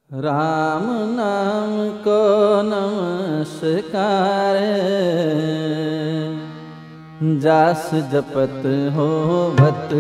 राम नाम को नमस्कार, जास जपत होवत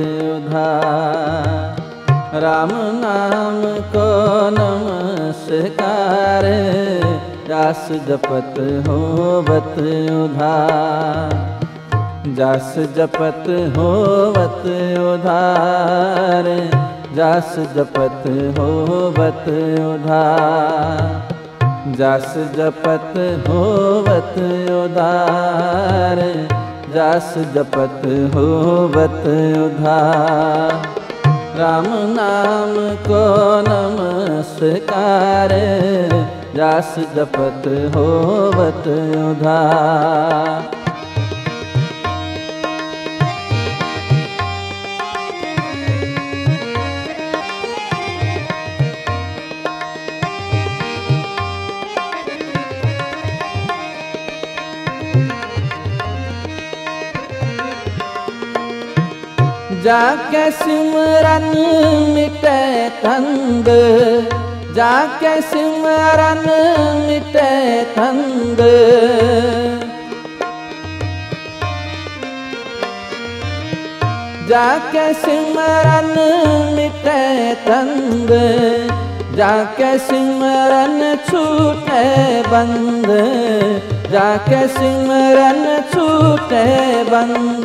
उद्धार। राम नाम को नमस्कार, जास जपत होवत उद्धार। जास जपत होवत उद्धार, जास जपत होवत उद्धार। जास जपत होवत उद्धार, जास जपत होवत उद्धार। राम नाम को नमस्कार, जास जपत होवत उद्धार। जाके सिमरन मिटे तंग, जाके सिमरन मिटे तंग। जाके सिमरन मिटे तंग, जाके सिमरन छूटे बंद। जाके सिमरन छूटे बंद।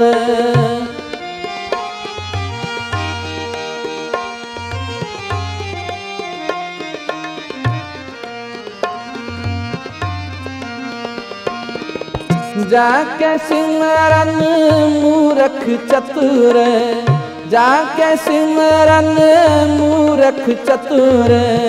जाके सिमरन मूरख चतुर, जाके सिमरन मूरख चतुर।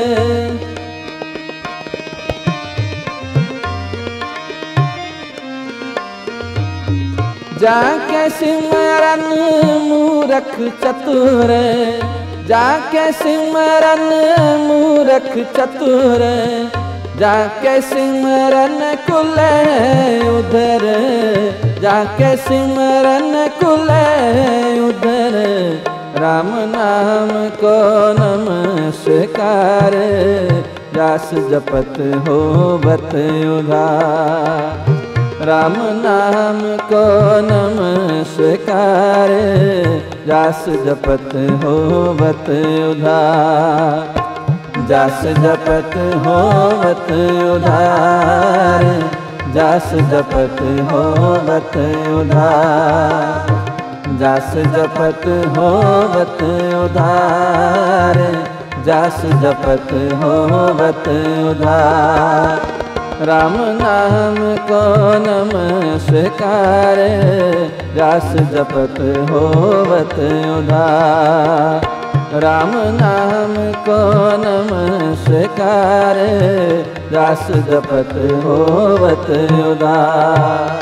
जाके सिमरन मूरख चतुर, जाके सिमरन मूरख चतुर। जाके सिमरन कुले उधर, जाके सिमरन कुले उधर। राम नाम को नमस्कार, जास जपत होवत उद्धार। राम नाम को नमस्कार, जास जपत होवत उद्धार। जास जपत होवत उद्धार, जास जपत होवत उद्धार। जास जपत होवत उद्धार, जास जपत होवत उद्धार। राम नाम को नमस्कार, जास जपत होवत उद्धार। राम नाम को नमस्कार, जास जपत होवत उद्धार।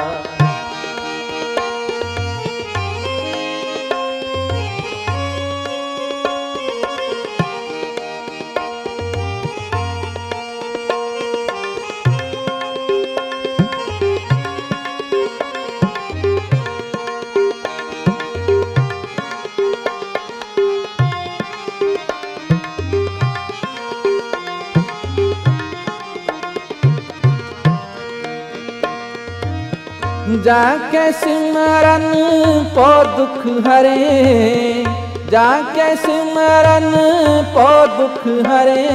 जाके सिमरन पो दुख हरे, जाके सिमरन पो दुख हरे।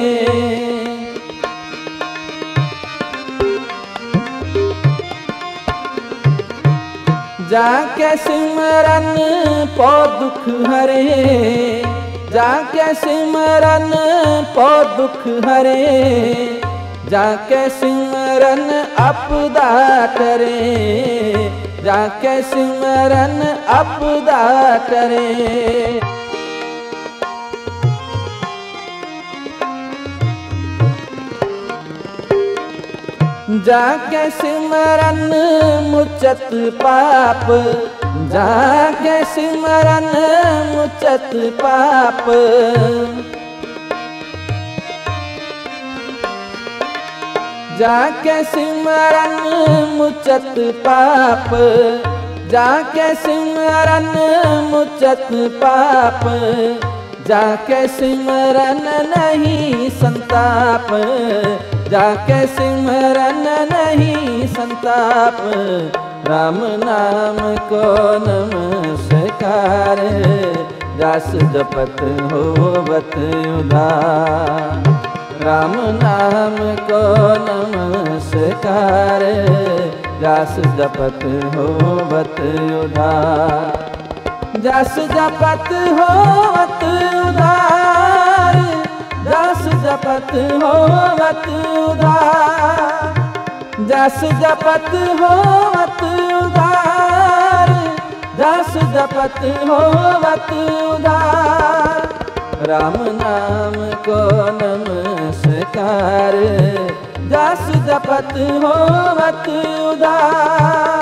जाके सिमरन पो दुख हरे, जाके सिमरन पो दुख हरे। जाके सिमरन आपदा करे, जाके सिमरन आपदा करे। जाके सिमरन मुचत पाप, जाके सिमरन मुचत पाप। जाके सिमरन मुचत पाप, जाके सिमरन मुचत पाप। जाके सिमरन नहीं संताप, जाके सिमरन नहीं संताप, राम नाम को नमस्कार, जास जपत होवत उधार। राम नाम को नमस्कार, जास जपत होवत उधार। जास जपत होवत उधार, जास जपत होवत उधार, जास जपत होवत उधार, जास जपत होवत उधार। राम नाम को नमस्कार, जास जपत होवत उधार।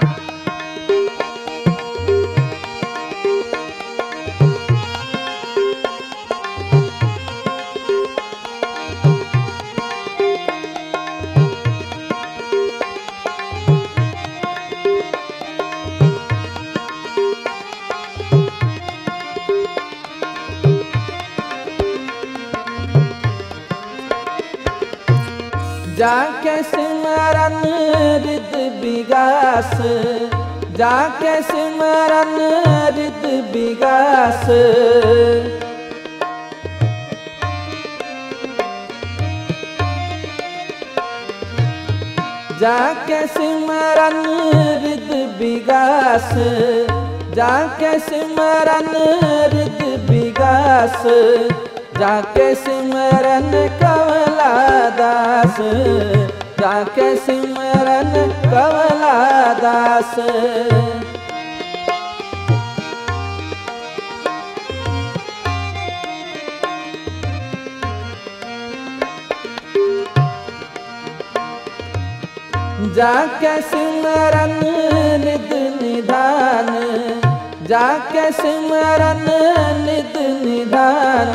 जाके सिमरन रिद विगास, जाके सिमरन रिद विगास, जाके सिमरन रिद विगास, जाके सिमरन रिद विगास, जाके सिमरन कमला दास, जाके सिमरन कमला दास। जाके सिमरन निध निधान, जाके सिमरन निध निधान,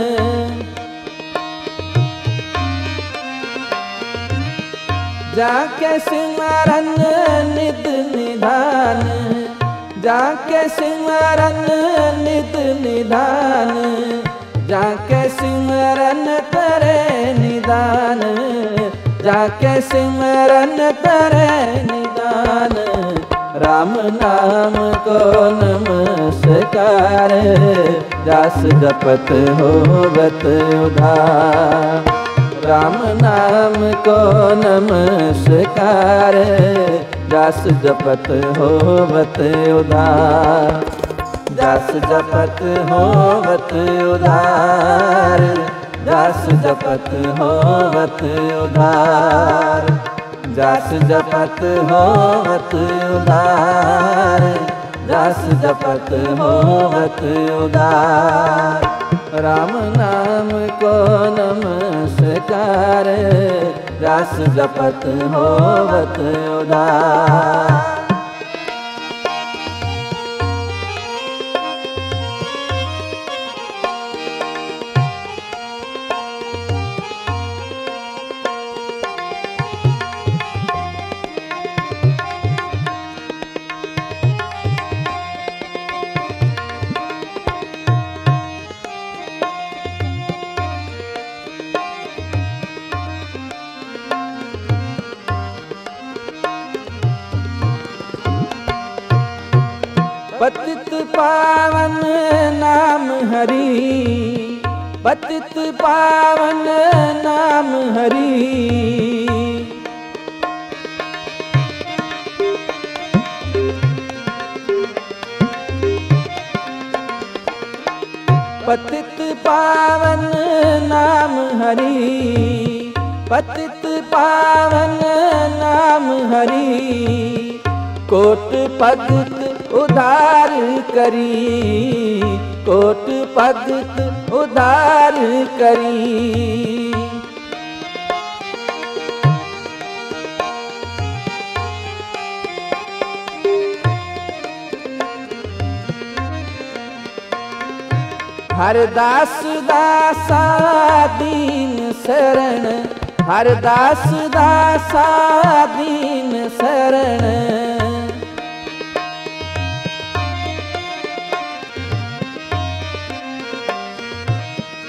जाके सिमरन निध निधान, जाके सिमरन निध निधान, जाके सिमरन करे निदान, जाके सिमरन करे निदान। राम नाम को नमस्कार, जास जपत होवत उधार। राम नाम को नमस्कार, जास जपत होवत उधार, जास जपत होवत उधार, जास जपत होवत उधार, जास जपत होवत उधार, जास जपत होवत उधार। राम नाम को नमस्कार, जास जपत होवत उधार। पतित पावन नाम हरि, पतित पावन नाम हरि, पतित पावन नाम हरि, पतित पावन नाम हरि। कोट भगत उधार करी, कोट भगत उधार करी। हरदास दासा दीन शरण, हरदास दासा दीन शरण।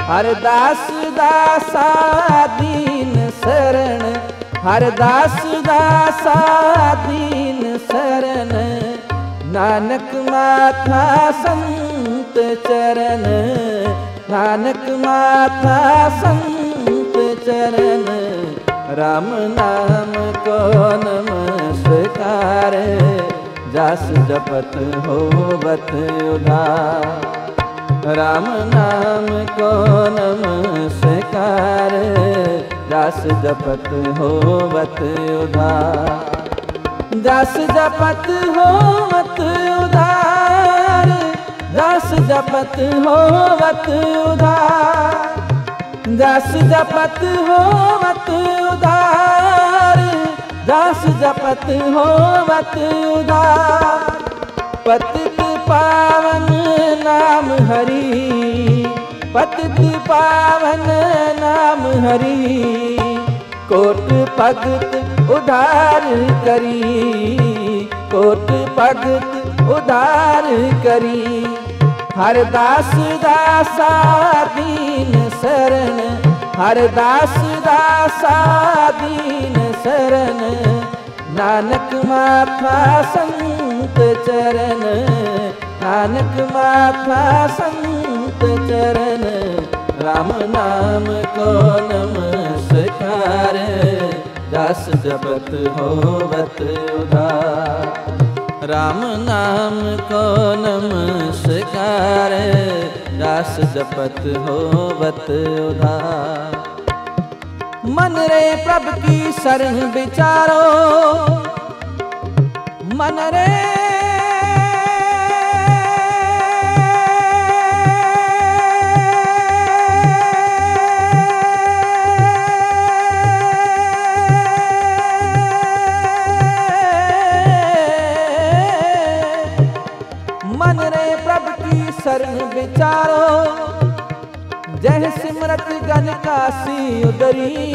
हरदास दासा दीन शरण, हरदास दासा दीन शरण, नानक माथा संत चरण, नानक माथा संत चरण, राम नाम को नमस्कार, जस जपत होवत उधार, राम नाम को नमस्कार, जस जपत होवत उधार, जस जपत होवत उधार, जस जपत होवत उधार, जस जपत होवत उधार, जस जपत होवत उधार, पतित पावन नाम हरि, पतित पावन नाम हरि, कोट भगत उधार करी, कोट भगत उधार करी, हरदास दासा दीन शरण, हरदास दासा दीन शरण, नानक माथा संत चरण, नानक माथा संत चरण, राम नाम को नमस्कार, जस जपत होवत उधार, राम नाम को नमस्कार, जस जपत होवत उधार, मन रे प्रभु की शरण विचारो, मन रे शरण विचारो, जय सिमरत गन कासी उदरी,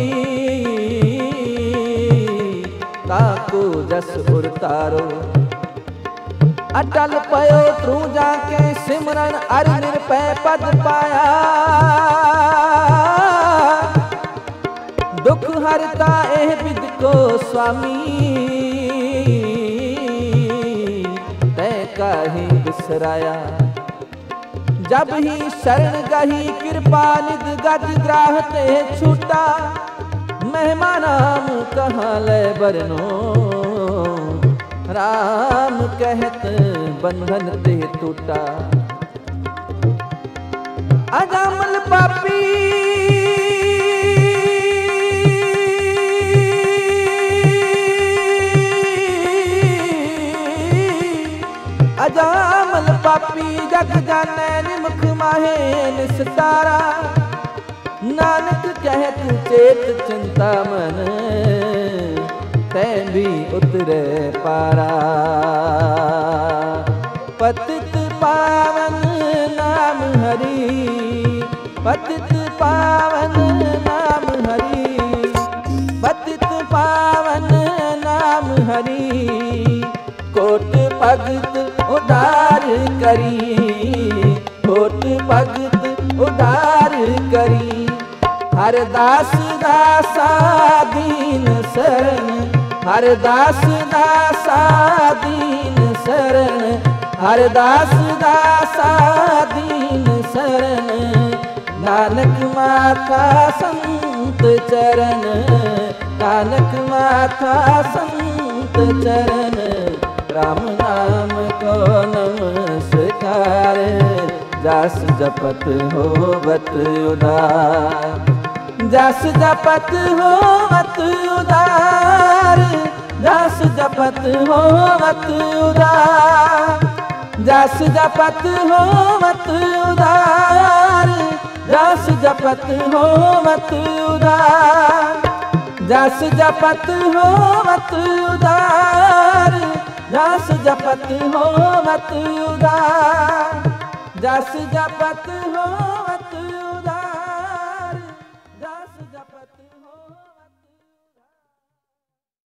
ताको जस उरतारो, अटल पयो तू जाके सिमरन अर निरपय पद पाया, दुख हरता एह विद को स्वामी, तय काहि बिसराया, जब ही शरण गही कृपा निध गज ग्राह ते छूटा, महिमा नाम कहाँ ले बरनो, राम कहत बंधन ते टूटा, अजामल पापी अजामल पापी जग जाने निमुख माहे निस्तारा, नानक कहत चेत चिंता मन, तैं भी उतरे पारा, पतित पावन नाम हरि, पतित पावन नाम हरि, पतित पावन नाम हरि, कोट भगत उधार करी, कोट भगत उधार करी, हरदास दासा दीन शरण, हरदास दासा दीन शरण, हरदास दासा दीन शरण, नानक माथा संत चरण, नानक माथा संत चरण, राम नाम को नमस्कार, जस जपत होवत उधार, जस जपत होवत उधार, जस जपत होवत उधार, जस जपत होवत उधार, जस जपत होवत उधार, जस जपत होवत उधार, जस जपत होवत उधार, जस जपत हो